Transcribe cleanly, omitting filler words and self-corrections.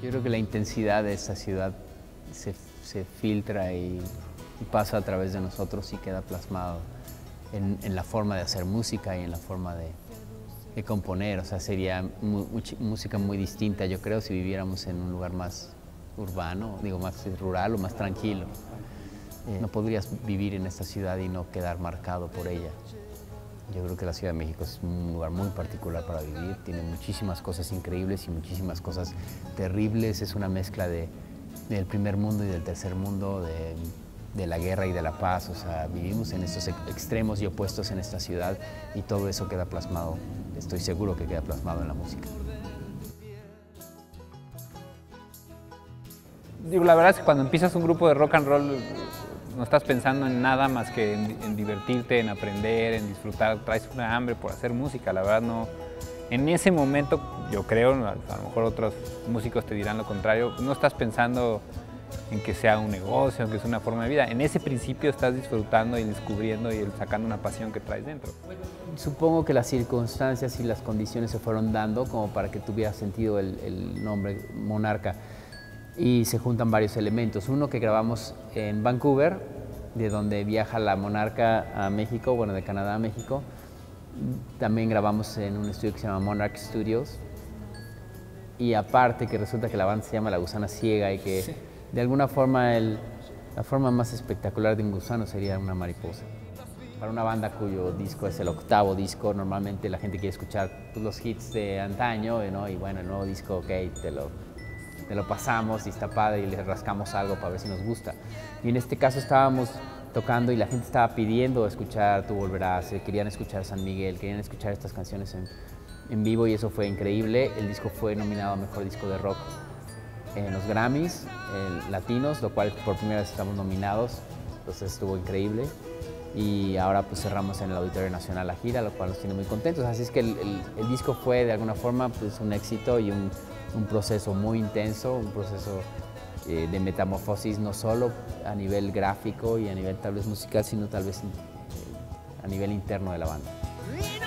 Yo creo que la intensidad de esta ciudad se filtra y pasa a través de nosotros y queda plasmado en la forma de hacer música y en la forma de componer. O sea, sería música muy distinta, yo creo, si viviéramos en un lugar más urbano, digo, más rural o más tranquilo. No podrías vivir en esta ciudad y no quedar marcado por ella. Yo creo que la Ciudad de México es un lugar muy particular para vivir, tiene muchísimas cosas increíbles y muchísimas cosas terribles. Es una mezcla del primer mundo y del tercer mundo, de la guerra y de la paz. O sea, vivimos en estos extremos y opuestos en esta ciudad y todo eso queda plasmado, estoy seguro que queda plasmado en la música. Digo, la verdad es que cuando empiezas un grupo de rock and roll no estás pensando en nada más que en divertirte, en aprender, en disfrutar, traes una hambre por hacer música, la verdad no. En ese momento, yo creo, a lo mejor otros músicos te dirán lo contrario, no estás pensando en que sea un negocio, en que sea una forma de vida. En ese principio estás disfrutando y descubriendo y sacando una pasión que traes dentro. Supongo que las circunstancias y las condiciones se fueron dando como para que tuviera sentido el nombre Monarca. Y se juntan varios elementos. Uno que grabamos en Vancouver, de donde viaja la Monarca a México, bueno, de Canadá a México. También grabamos en un estudio que se llama Monarch Studios. Y aparte que resulta que la banda se llama La Gusana Ciega y que sí, de alguna forma la forma más espectacular de un gusano sería una mariposa. Para una banda cuyo disco es el 8º disco, normalmente la gente quiere escuchar los hits de antaño, ¿no? Y bueno, el nuevo disco, ok, te lo pasamos y está padre y le rascamos algo para ver si nos gusta. Y en este caso estábamos tocando y la gente estaba pidiendo escuchar Tú Volverás, querían escuchar San Miguel, querían escuchar estas canciones en vivo y eso fue increíble. El disco fue nominado a Mejor Disco de Rock en los Grammys latinos, lo cual por primera vez estamos nominados, entonces estuvo increíble. Y ahora pues cerramos en el Auditorio Nacional la gira, lo cual nos tiene muy contentos. Así es que el disco fue de alguna forma pues un éxito y un proceso muy intenso, un proceso de metamorfosis no solo a nivel gráfico y a nivel tal vez musical, sino tal vez a nivel interno de la banda.